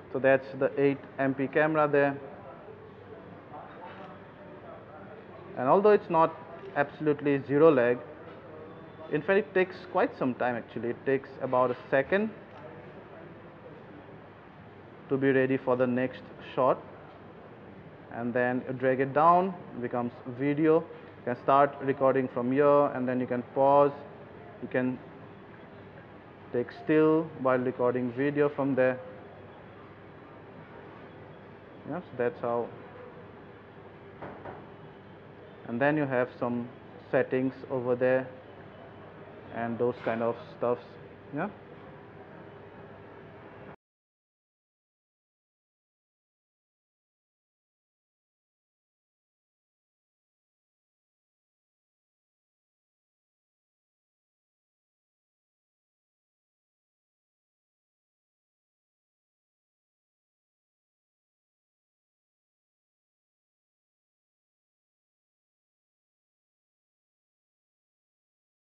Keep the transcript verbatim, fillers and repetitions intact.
So that's the eight M P camera there. And although it's not absolutely zero lag, in fact it takes quite some time actually. It takes about a second to be ready for the next shot, and then you drag it down, it becomes video. You can start recording from here, and then you can pause, you can take still while recording video from there. Yeah, so that's how. And then you have some settings over there and those kind of stuffs. Yeah.